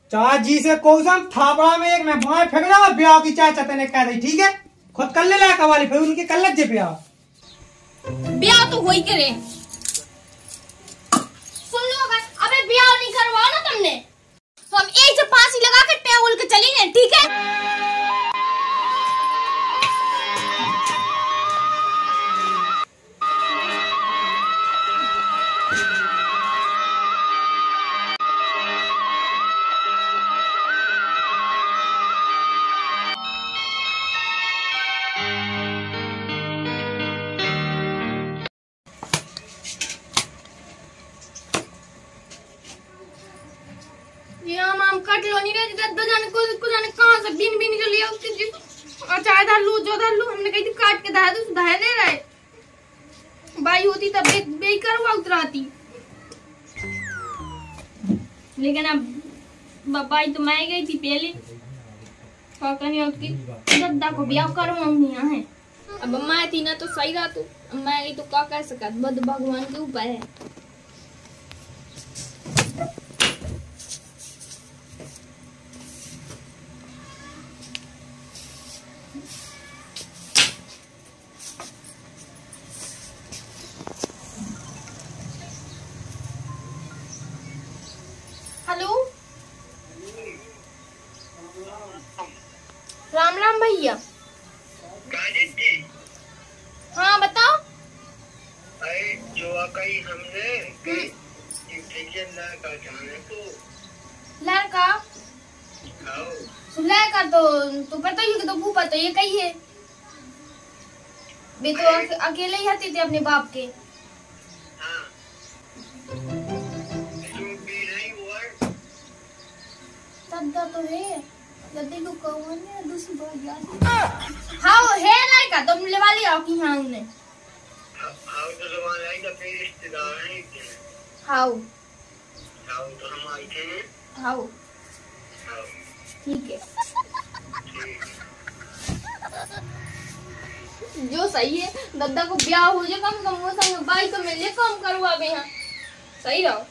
चाचा जी से कौन थापड़ा में एक मैं भाई फेंक जाऊंगा ब्याह की चाय चते ने कह दी ठीक है खुद कर ले लायक वाली फिर उनके कर लग जे ब्याह तो वही करे। सुन लो अबे ब्याह नहीं करवाओ ना तुमने तो हम एक से फांसी लगा के टेबल के चलेंगे ठीक है। हम कट लो नहीं रहे जाने को जाने कहां से बीन बीन के लिया और चाय डाल लू जो डाल लू हमने कही थी काट के दाया तो सुधार दे रहे बाई होती तब बे करवा उतराती लेकिन अब बाई तो मैं गई थी पहले उसकी दद्दा को ब्याह करवाऊंगी यहाँ है। अब मैं थी ना तो सही रहा तू मैं गई तो क्या कह सका बद भगवान के ऊपर है। हेलो राम राम भैया। हाँ बताओ। जो हमने लड़का लड़का तो पता ही तो भूपा तो ये कही है बे तो अकेले ही आते थे अपने बाप के। दद्दा तो है दद्दी को कौन है दूसरी बात याद हाँ है लड़का तुम ले वाली आओ की हाँ उन्हें हाँ तो जवान आई तो फिर रिश्तेदार हैं हाँ हाँ तो हम आए थे हाँ ठीक है जो सही है दद्दा को ब्याह हो जाए कम कम वो संग भाई तो मिले कम करवा बे यहाँ सही रहो।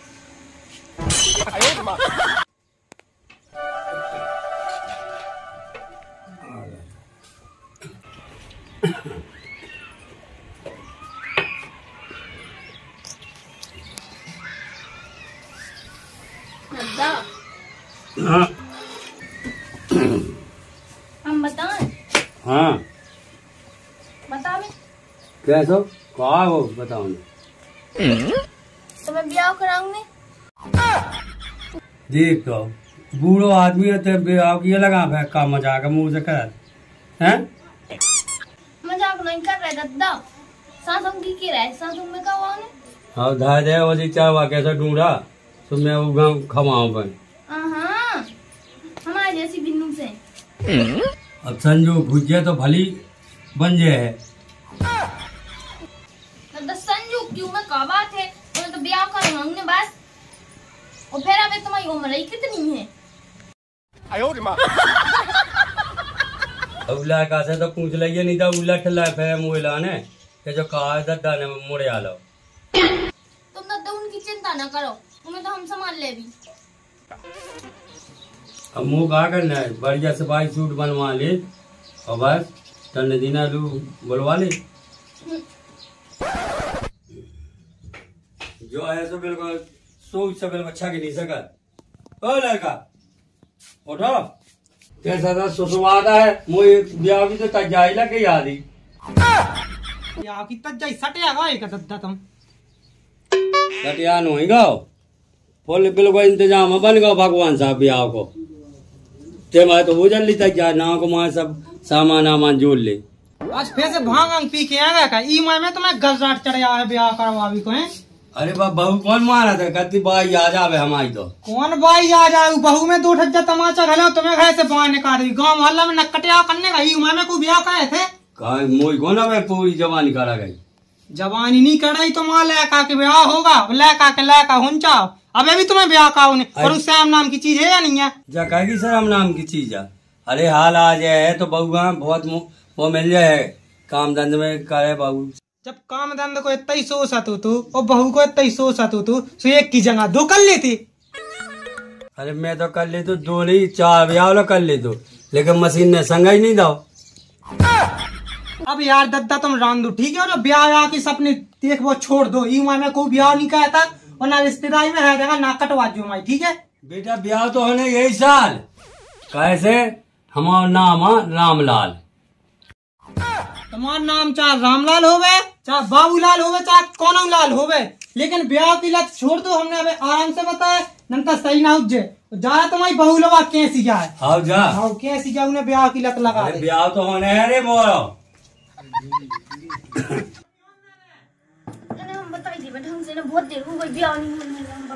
हाँ हम बताएं। हाँ बतावे कैसो कहा वो बताओ तो मैं ब्याह कराऊंगी। देख तो बूढ़ो आदमी है तो ब्याह की लगा का मजाक मुंह से कर हैं मजाक नहीं कर रहे दद्दा सासम की रहे सासम में का हुआ ने हाँ धा दे वो जी चावा कैसा ढूंढा तो मैं वो गाँव खमाऊं पर हाँ हमारे जैसी बिन्नू से अब संजू भुजिया तो भली बन जाए है संजू क्यों में क्या बात है उन्हें तो ब्याह करवाऊंगी बस और फिर अबे तुम्हारी उम्र ही कितनी है। उला का से तो पूछ लिया नहीं था उलट ला फिर मोइला ने कि जो कहा दद्दा ने मुड़े आ लो तुम दद्दा उनकी चिंता ना करो उन्हें तो हम संभाल ले भी। अब मुँह कहा करना है बढ़िया से भाई सूट बनवा ले और बस ठंडे दिन लू बोलवा ले जो है सो बिल्कुल सोच से बिल्कुल अच्छा की नहीं सकत ओ लड़का उठो कैसा था सुसुवादा है मुझे ब्याह भी तो तजाई लगे याद ही ब्याह की तजाई सटिया गए का दद्दा तुम सटिया नहीं गाओ फुल बिल्कुल इंतजाम बन गया भगवान साहब ब्याह को ते मैं तो वो जल्दी तक जा ना को मां सब सामान आमान जोड़ ले आज फिर से भांग पी के आएगा का ई माय में तुम्हें गजराट चढ़ा है ब्याह करवा भी को है। अरे बहू कौन मारा था कहती बाई आ जावे हमारी तो कौन बाई आ जाए बहू में दो ठज्जा तमाचा घलो तुम्हें घर से बाहर निकाल दी गाँव मोहल्ला में नकटिया करने का ई माय में कोई ब्याह करे थे मोई को ना पूरी जवानी करा गई जवानी नहीं कर रही तो माँ लैका के ब्याह होगा लैका के लैका हुंचा अबे भी तुम्हें ब्याह का और उस श्याम नाम की चीज है या नहीं है जा कहेगी श्याम नाम की चीज है। अरे हाल आ जाए तो बहू बहुत वो मिल जाए काम धंधे में करे बहू जब काम धंधे को इतना ही सोच तू और बहू को इतना ही सोच तू तो एक की जगह दो कर लेती। अरे मैं तो कर ले तो दो नहीं 4 ब्याह कर ले तो, लेकिन मशीन ने संगा ही नहीं दो। अब यार दद्दा तुम रान दो ठीक है, और ब्याह की सपने देख वो छोड़ दो। यूं मैं कोई ब्याह नहीं कहता और ना रिश्तेदारी में रह जाएगा ना कटवा जो माई ठीक है। बेटा ब्याह तो होने यही साल, कैसे हमारा नाम है रामलाल। तुम्हारा नाम चाहे रामलाल होवे चाहे बाबूलाल होवे चाहे कौन लाल होवे, लेकिन ब्याह की लत छोड़ दो। हमने अबे आराम से बताया नंतर सही ना उज्जे जा तुम्हारी बहू लवा कैसी जाए। हाँ जा हाँ कैसी जाए उन्हें ब्याह की लत लगा दे। ब्याह तो होने है रे मोरो। हम बताई दी ढंग से ना, बहुत देर हो गई ब्याह नहीं होने लगा।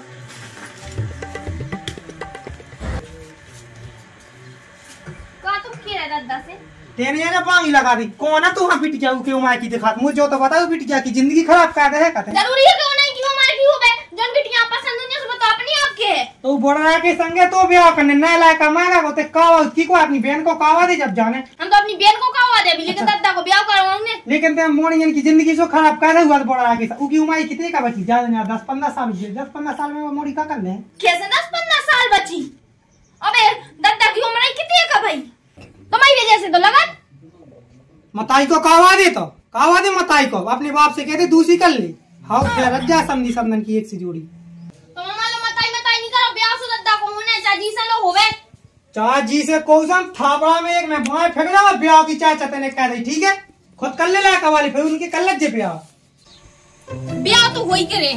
का तुम किया दादा से तेने यार पांगी लगा दी कौन है तू? हाँ पिट जाऊ क्यों माय की दिखा मुझे जो तो बताओ पिट जा की जिंदगी खराब कर दे है कहते। जरूरी है क्यों नहीं क्यों मार क्यों बे जन बिटिया पसंद नहीं है बता अपनी आपके है तो बड़ा के संगे तो ब्याह करने न लायक मांगा को ते कावा की को अपनी बहन को कावा दे जब जाने। हम तो अपनी बहन को कावा दे भी, लेकिन दादा को ब्याह करवाऊंगे। लेकिन ते मोड़ी की जिंदगी सो खराब कर हुआ बड़ा के उकी उम्र कितने का बची ज्यादा नहीं 10-15 साल। 10-15 साल में वो मोड़ी का कर ले कैसे 10-15 साल बची? अबे दादा की उम्र कितनी का भाई? तुम्हारी वजह से तो लगा मताई को कावा दे मताई को अपने बाप से कहते दूसरी कर ली। हाँ रज्जा समझी समझन की एक सी जोड़ी। तो मामा लो मताई नहीं करो ब्याह से दादा को होने चाची से लो होवे चाह जी से कोसम थापड़ा में एक मैं भाई फेंक जावा ब्याह की चाय चतने कह रही ठीक है। खुद कर ले ला कवाली फिर उनके कर लज्जे ब्याह तो वही करे।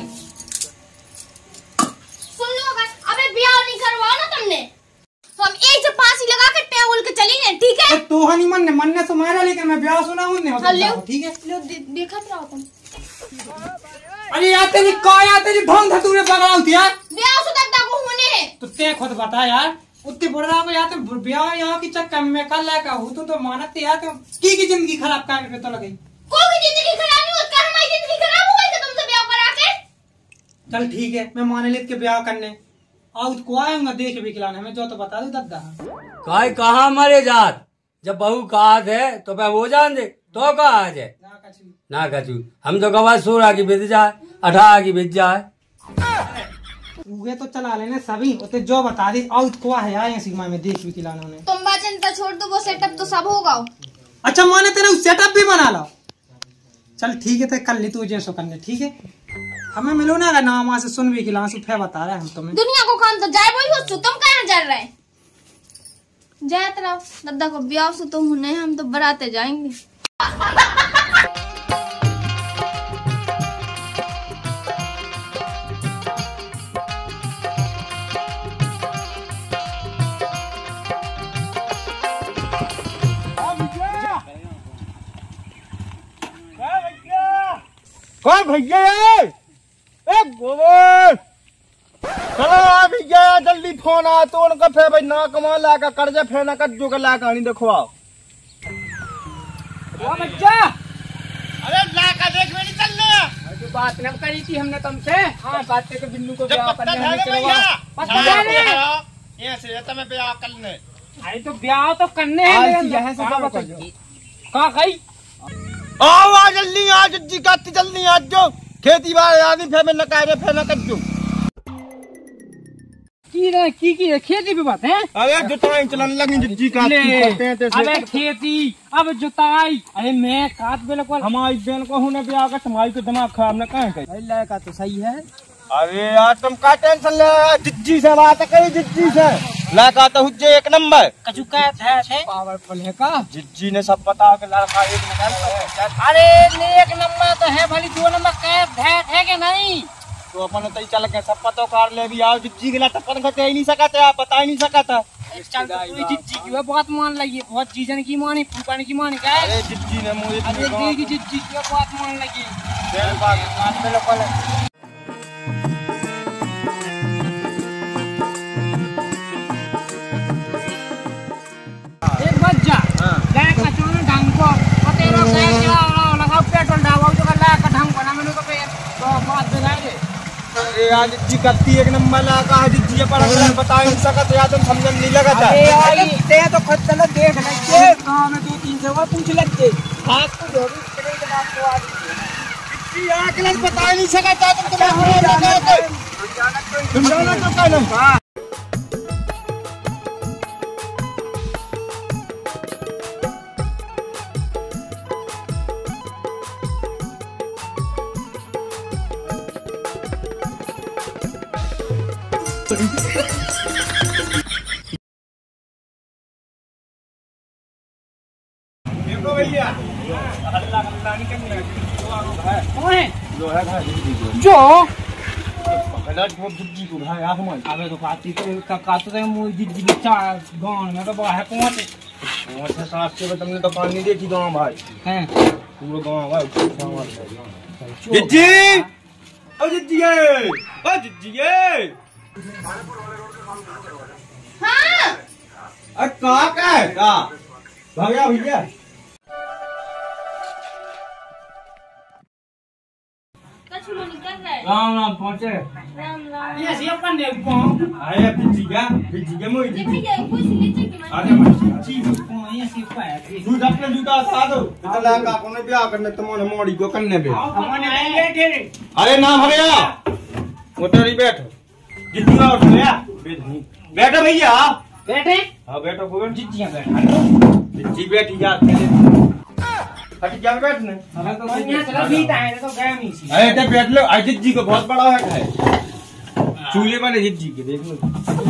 सुन लो अबे ब्याह नहीं करवाओ ना तुमने तो हम एक से फांसी लगा के टेबल के चलेंगे ठीक है। तो हनी मन ने सुमारा लेकिन मैं ब्याह सुना हूं ठीक है। लो देखा रहो तुम। अरे यार तेरी ढोंग था तूने पकड़ाऊ थी यार। ब्याह से दादा को होने है तो ते खुद बता यार उतने बड़ रहा यार तो ब्याह यहाँ की चक्कर में कर लायक हूँ तो मानते यार तो की जिंदगी खराब करने पे तो लगी। कोई की जिंदगी खराब नहीं होती, हमारी जिंदगी खराब हो गई थी तुमसे ब्याह करा के। चल ठीक है मैं मान लेत के ब्याह करने आउट को आऊंगा देख भी खिलाने में जो तो बता दू दद्दा। काय कहाँ मरे जात, जब बहू कहा है तो मैं वो जान दे तो कहा है ना कचू। हम तो गवा 16 की बिज जाए 18 की बिज जाए उगे तो चला लेने सभी उते जो बता दी आउट को है यार सीमा में देख भी खिलाना उन्हें। तुम बात चिंता छोड़ दो वो सेटअप तो सब होगा। अच्छा माने तेरे सेटअप भी बना लो। चल ठीक है तो कर ली तू जैसो करने ठीक है। हमें मिलो ना अगर नाम से सुन भी खिला फिर बता रहे हम तुम्हें दुनिया को काम तो जाए वही हो तुम कहाँ जा रहे हैं? जाए तरफ दादा को ब्याह से तो होने हम तो बराते जाएंगे। कौन भैया गोबर चलो भैया जल्दी फोन आ तो उनका फिर भाई ना कमा लाकर कर्जा फिर ना कर जो ला कहानी देखो आओ बच्चा। अरे लाकर देख मेरी चल रहा जो बात न करी थी हमने तुमसे। हाँ बात के बिन्नू को ब्याह करने यहाँ से रहता मैं ब्याह करने। अरे तो ब्याह तो करने हैं कहाँ गई आओ आ जल्दी आ जल्दी काटी जल्दी आज जो खेती बाड़ी आदमी फिर मैं न कह रहे फिर न कर जो की खेती भी बात है। अरे जुताई चलन लगी जिज्जी काटती करते हैं तो अबे खेती अब जुताई। अरे मैं काट बिल्कुल हमारी बहन को होने ब्याह का तुम्हारी तो दिमाग खराब न कहें कहीं लायका तो सही है। अरे यार तुम का टेंशन ले जिज्जी से बात करी जिज्जी से लड़का तो हुज्जे 1 नंबर कचू है पावरफुल है का जिज्जी ने सब पता कि लड़का 1 नंबर। अरे 1 नंबर तो है भली 2 नंबर है कि नहीं तो अपन तो चल के सब पता कर ले भी आओ जिज्जी के लाट अपन खते ही नहीं सकते आप बता ही नहीं सकता। जिज्जी की बात मान लगी बहुत जीजन की मानी फूफान की मानी क्या अरे जिज्जी ने मुझे जिज्जी की बात मान लगी बिल्कुल। पेट्रोल डावा तो ढंग बना मैंने तो बात अरे आज जिज्जी करती 1 नंबर लगा जिज्जी पर बता नहीं सकते यार तुम समझ नहीं लगा था। ते तो खुद चलो देख लेंगे गांव में 2-3 से वो पूछ लेते हाथ को धोबी करे के बात को आज जिज्जी आकलन बता नहीं सकता तुम जाना तो कहना। देखो भैया अल्लाह अल्लाह नहीं करने कौन है जो है भाई जो पहला वो जी को भाई आप हमारे अबे तो काती तो कातो तो मुझे जिद्दी बच्चा गांव में तो बाहर पहुंचे वो से साफ से तुमने दुकान नहीं देखी गांव भाई हैं पूरा गांव भाई जिज्जी ओ जिज्जी ओ जिज्जी हाँ अरे का है का भैया भैया कछुलो निकल रहा है। राम राम पहुंचे राम राम। ये सी अपन ने कौन आया जिज्जी मोई ये भैया कुछ नीचे की आजा मैं जी कौन ये सी पाया दूध अपने जूता सा दो चला का कोने ब्याह करने तुमने मोड़ी को करने बे हमने आएंगे तेरे अरे ना भैया उतरी बैठो जिज्जी और भैया बैठो भैया बैठे हां बैठो को जिद्दियां बैठा जिज्जी बैठी जात पहले हट जा बैठने अरे तो यहाँ चला बीता है तो गया नहीं सी अरे तो बैठ लो आज जिज्जी को बहुत बड़ा है चूल्हे वाले जिज्जी के देख लो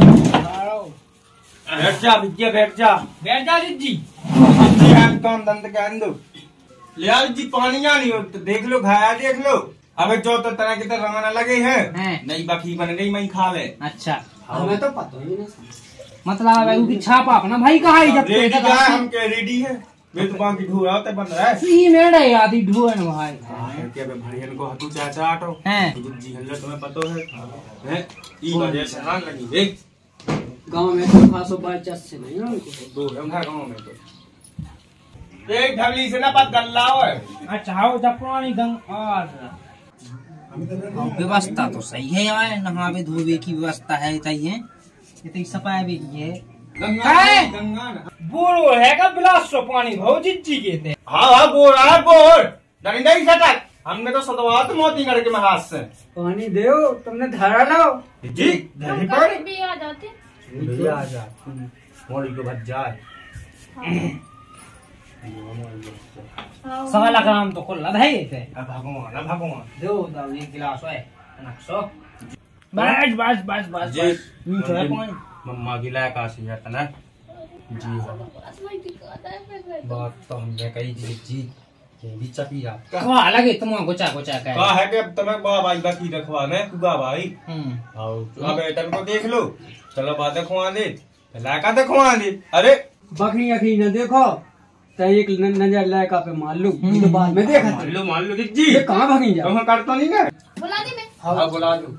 बैठ जा विद्या बैठ जा जिद्दी जिज्जी हम काम दंत के अंदर ले आ जी पानी आ नहीं हो तो देख लो खाया देख लो अबे जो तो तरह की तरह रंगना लगे हैं नई बखी बन गई मैं खा ले अच्छा हमें तो पता ही नहीं मतलब भाई उनकी छाप अपना भाई कहा है जब रेडी का हम के रेडी है वे दुकान की ढूंढ रहा बन रहा है सी मेरे आदि ढूंढ भाई क्या बे भड़ियन को हतू चाचा आटो हैं जी हल्ला तुम्हें पता है ई वजह से रंग लगी देख गांव में तो खासो बातचीत से नहीं ना उनको दो हम था गांव में तो एक ढबली से ना पत गल्ला है अच्छा आओ जब पुरानी गंग और व्यवस्था तो सही है यार नहावे धोवे की व्यवस्था है तई है ये तो सफाई भी की है गंगा बूढ़ो है का बिलास सो पानी भाव जिज्जी के थे हाँ बोर है बोर डंडा ही सटक हमने तो सदवात मोती करके महाज से पानी दो तुमने धरा लो जी धरी पर भी आ जाते। भैया आ जा मोड़ी को भज जाए सवा लाख ग्राम तो खुला भाई थे भगवान दो दाव एक गिलास है नक्शो बस बस बस जी मीठो है पानी मम्मा की लायक आसी है तना जी हाँ बस वही दिक्कत है फिर बात तो हमने कही जी भी चपी जा कहा लगे तुम गोचा गोचा का कहा है कि अब तुम्हें भाई बाकी रखवाना है कुगा भाई अब बेटन को देख लो चलो बात खुआ दे लायका तो खुआ दे अरे बकरी अखी न देखो तो एक नजर लायका पे मार लो तो बाद में देखा मान लो जी ये कहाँ भागी जा तुम करता नहीं ना बुला दी मैं। हाँ बुला दो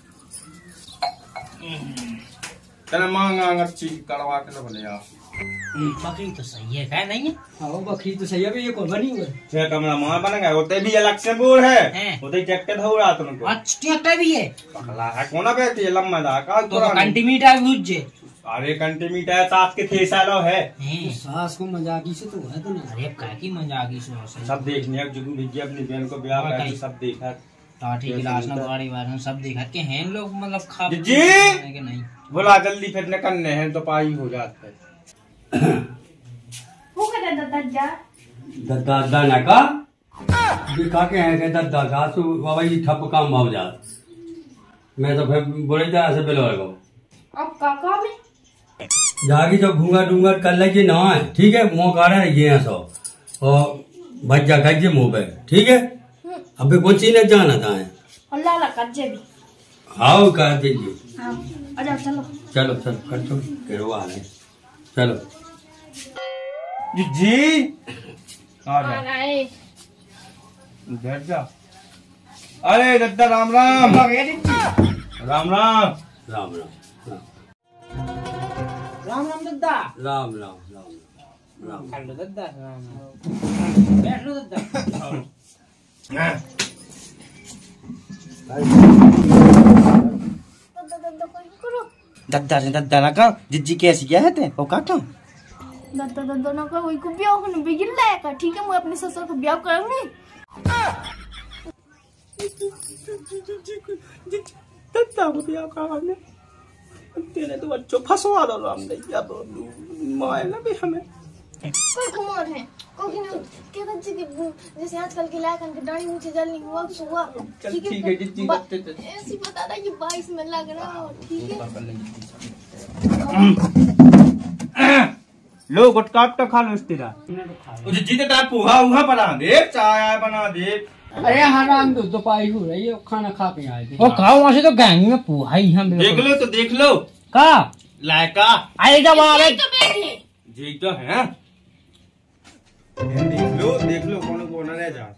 चल मांग अच्छी करवा के लो भले यार बकरी तो सही है क्या नहीं है हाँ बकरी तो सही है ये कौन बनी हुई छह कमरा मां बन गए होते भी अलग से बोल है हैं। होते ट्रैक्टर हो रहा तुमको अच्छा ट्रैक्टर भी है पकला है कोना बैठी है लम्बा दा का तो कंटीमीटर भी उज्जे अरे कंटीमीटर साथ के थे सालो है सास को मजाकी से तो है तो ना अरे क्या की मजाकी से सब देखने अब जुगू भिज्जी अपनी बहन को ब्याह और कर कहीं। सब देखा टाटी गिलास ना गाड़ी वाला सब देखा के हैं लोग मतलब खा जी। कि नहीं बोला जल्दी फिर न करने हैं तो पाई हो जाता है वो कहता दादा जा दादा ना का दिखा के है के दादा सु बाबा ये ठप काम भाव जा मैं तो फिर बोले जा से बेलो लगो अब काका में जागी जो घूंगा डूंगा कर लेगी ना ठीक है मुंह काढ़ा ये सो और भज जा गजे मुंह पे ठीक है अबे कौन सी न जाना था अल्लाह अल्लाह कज्जे भी आओ कर दीजिए हाँ अच्छा चलो चलो चलो कर दो केरो आ रहे चलो जी आ जा आ रहे बैठ जा अरे दद्दा राम राम राम राम राम राम राम राम दद्दा राम राम राम राम हेलो दद्दा राम राम बैठ लो दद्दा दद्दा ना का जिज्जी कैसी क्या है ते ओ काका दादा दादा ना का वही को ब्याह होने बिगिल लायका ठीक है मैं अपने ससुर को ब्याह करूंगी दद्दा को ब्याह करने तेरे तो बच्चों फंसवा दो हम नहीं अब माय ना भी हमें कोई कुमार है कोई नहीं कहता जी कि जैसे आजकल के लायकन के दाढ़ी मुझे जल्दी हुआ तो हुआ ठीक है जितनी ऐसी बता दा कि 22 में लग रहा है ठीक है लो गुटका तो खा लो तेरा जितने टाइप पोहा उहा बना दे चाय बना दे। अरे हराम तो पाई हो रही है खाना खा के आए थे। वो खाओ वहां से तो गैंग में पोहा ही हम देख लो का लायका आए जब आ रहे तो बैठे जी तो है देख लो कौन कौन रह जा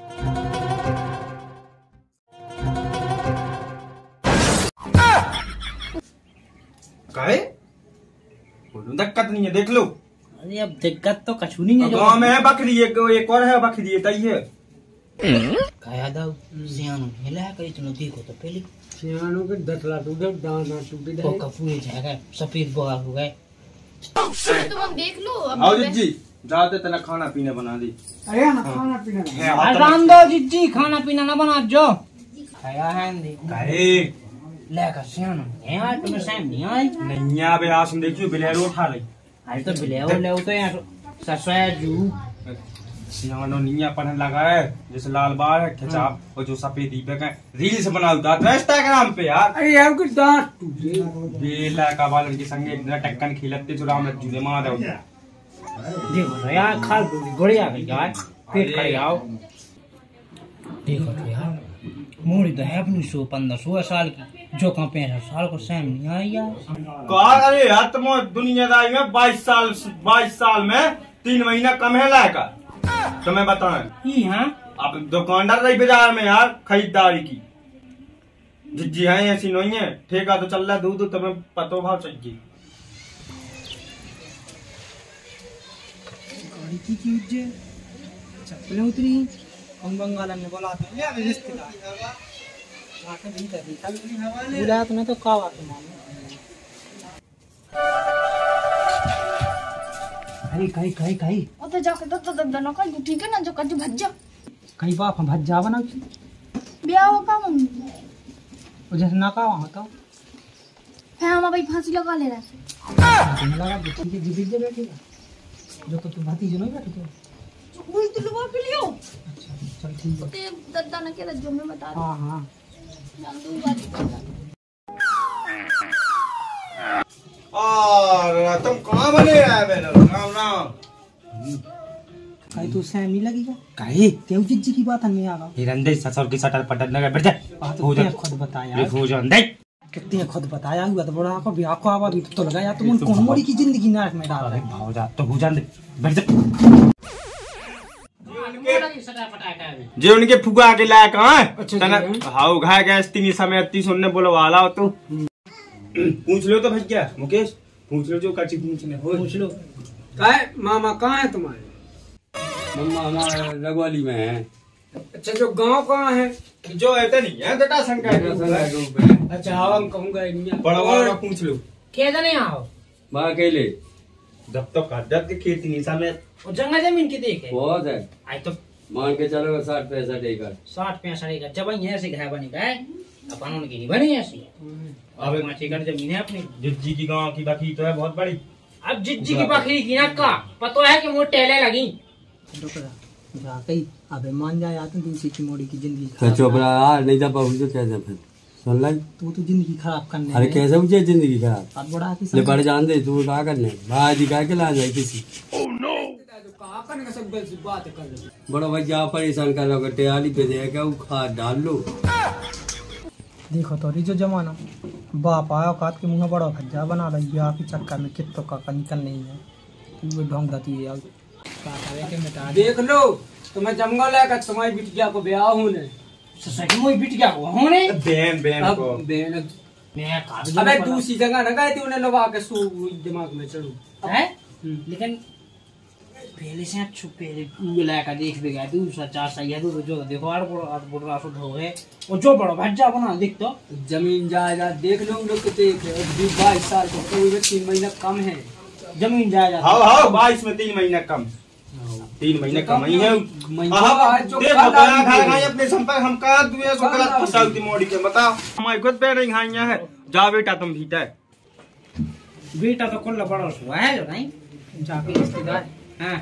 काहे दिक्कत नहीं है देख लो। अरे अब दिक्कत तो कछु नहीं है गाँव में है बकरी एक और है बकरी तई है खाया दो सियानो हेला करी तुम देखो तो पहले सियानों के दतला टूटे दाना टूटे वो कपूरे जाएगा सफेद बगा हो गए तो हम देख लो आओ जी जाते तना खाना पीना बना दी। अरे हाँ खाना पीना आराम दो जिज्जी खाना पीना ना बना जो खाया है काहे लेकर सियानो यार तुम्हें टाइम नहीं आई नहीं आवे आस में देखियो बिलेरो उठा ली आज तो बिलेरो ले तो यार ससुया जू सियानो निया पढ़ने लगा है जैसे लाल बाल है खिचाव और जो सफेद दीपक है रील्स बनाता था इंस्टाग्राम पे यार। अरे यार कुछ दांत टूटे बेला का बाल के संगे टक्कन खिलते जो राम जूने मार दो देखो तो यार खाल पूरी बढ़िया गई यार पेट खड़े आओ देखो तो यार मोड़ी तो है अपनी 15-16 साल की जो कहाँ 65 साल को सैम नहीं आई यार। अरे यार तुम दुनियादारी में 22 साल में 3 महीना कम है लायका तुम्हें बताएं हाँ अब दुकानदार रही बाजार में यार खरीदारी की जी है ऐसी नहीं है ठेका तो चल रहा है दूध तुम्हें पतो भाव चाहिए गाड़ी की चीज चप्पलें उतरी हम बंगाल ने बोला तो ले अभी रिश्तेदार जाके भीतर देखा बुलाया तो नहीं तो का बात मालूम कहीं कहीं कहीं और तो जाके तो ना कर ठीक है ना जो कर भज्जा कहीं बाप हम भज्जा बना ब्याह हो का मम्मी जैसे ना का वहाँ तो है हम भाई फांसी लगा ले रहा लगा ठीक है जीवित बैठेगा जो तो तू भतीजे नहीं बैठे थे वही तो लगा के लियो अच्छा चल ठीक है ते दद्दा ने के जो मैं बता हाँ हाँ जान दो बात और तुम कहाँ बने आए बेलो राम राम कहीं तो सैमी लगेगा कहीं क्यों जिज्जी की बात हमें आगा हिरंदे ससुर की सटर पटक लगा बैठ जा खुद बताया कितने खुद बताया हुआ तो बड़ा को ब्याह को आवा भी तो लगा यार तुम कौन मोड़ी की जिंदगी नाक में डाल रहे भाव जा तो हो जान दे बैठ जा जे उनके फुगा के लायक हां हाउ घा गया इतनी समय 30 उन्ने बोलो वाला तो पूछ लो तो भैया मुकेश पूछ लो जो कच्ची पूछने हो पूछ लो काय मामा कहाँ है तुम्हारे? मम्मा हमारे लगवाली में है। अच्छा जो गांव कहाँ है? जो है तो नहीं है बेटा शंकर अच्छा हाँ हम कहूँगा बड़ा वाला पूछ लो क्या नहीं आओ वहाँ अकेले जब तो काजत के खेती नहीं समय और जंगल जमीन की देखे बहुत है। आई तो मान के चलो 60-65 एकड़ 60-65 एकड़ जब ऐसे घर बनी गए अपन उनकी नहीं बनी ऐसी अब 5 एकड़ जमीन है अपनी जिज्जी की गांव की बकरी तो है बहुत बड़ी अब जिज्जी की बकरी की ना का पता है कि वो टेले लगी अबे मान जाए आते दूसरी की मोड़ी की जिंदगी चोपड़ा यार नहीं जा पाऊँ तो कैसे फिर सुन लाई तू तो जिंदगी खराब करने अरे कैसे मुझे जिंदगी खराब अब बड़ा ले पड़ जान दे तू क्या करने भाई दिखा के ला जाए किसी बड़ा भैया परेशान कर रहा टेहाली पे देगा वो खाद डाल लो देखो तो जो जमाना बाप आया औकात के मुंह बड़ा भज्जा बना रही है आपकी चक्कर में कितो का निकल नहीं है तू ढोंग जाती है देख लो तुम्हें जंगल है तुम्हारी बिटिया को ब्याह होने सही मोई बिटिया को होने बेन को बेन मैं अबे दूसरी जगह न गए थे उन्हें लगा के सो दिमाग में चढ़ू है लेकिन पहले से छुपे लायका देख भी गया तू सच्चा सही है तू जो देखो आड़ बोल रहा शुद्ध हो गए और जो बड़ा भज्जा बना देख तो जमीन जायदाद देख लो लोग कितने 22 साल को कोई 3 महीना कम है जमीन जायदाद हाँ हाँ 22 में 3 महीना कम 3 महीने कम ही है अपने संपर्क हम का दुनिया को गलत फंसाती मोड़ी के बताओ हमारी खुद पे नहीं खाइया है जा बेटा तुम भीतर बेटा तो कुल बड़ा हुआ है जो नहीं जाके रिश्तेदार हाँ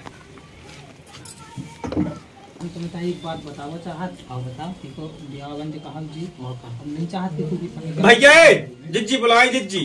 तो बताइए एक बात बताओ चाहत आओ बताओ देखो ब्याह बंद कहा जी और कहा हम नहीं चाहते खुद ही भैया जिज्जी बुलाए जिज्जी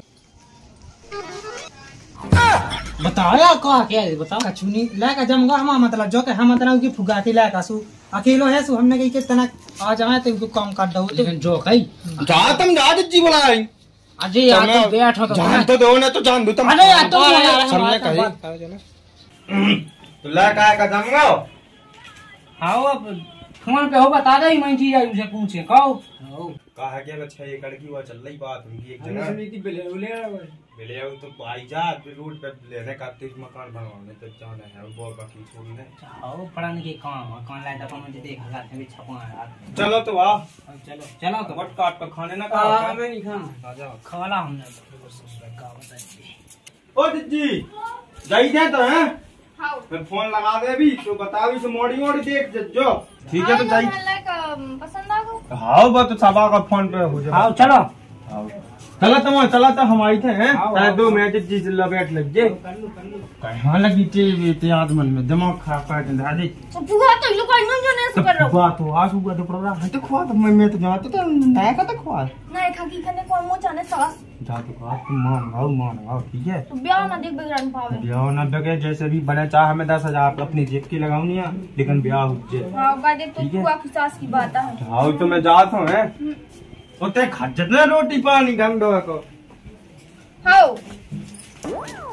बताया क्या है बताओ कछुनी लाका जमगा हम मतलब जो के हम मतलब की फुगा के लाका सु अकेलो है सु हमने कही के तना आ जाए तो इनको काम काट दो लेकिन जो कही जा तुम जा जिज्जी बुलाए अजय यार तो बैठो तो जान तो दो ना तो जान दो तुम अरे यार तुम सबने कही तो लाका का जमगा आओ अब फोन पे हो बता दे मैं जी उसे पूछे कहो कहा के 6 एकड़ की वो चल रही बात उनकी एक जगह मिले तो भाई जा रोड पे लेने का 30 मकान बनवाने तो जाना है वो बाकी छोड़ने आओ पढ़ाने के काम कौन लाए तो मुझे देखा था भी छपा यार चलो तो वाह चलो चलो तो वट काट पे खाने ना का हमें नहीं खाना आ जाओ खाला हमने का बताइए ओ दीदी जाई दे तो हैं हाँ मैं फोन लगा दे भी तो बता भी से मोड़ी मोड़ी देख जो ठीक है तो जाई पसंद आ गो हां वो तो सबा का फोन पे हो जाए आओ चलो चला तो हम आई थे हैं शायद 2 मिनट जी लपेट लग जे कहां लगी थे आदमन में दिमाग खराब कर दे दादी तो बुआ तो लोग आई ना जाने से कर रहा बात हो आज हुआ तो प्रोग्राम है तो खवा तो मैं तो जाते तो नया का तो खवा नहीं खाकी खाने को मो जाने सास जा तो खवा तुम मान गाओ ठीक है तो ब्याह ना देख बगरान पावे ब्याह ना बगे जैसे भी बने चाह हमें 10,000 अपनी जेब की लगाऊनी है लेकिन ब्याह हो जाए हां गादे तो ठीक है। बुआ की सास की बात है हां तो मैं जात हूं हैं ओते खा जितना रोटी पानी गंडो को हां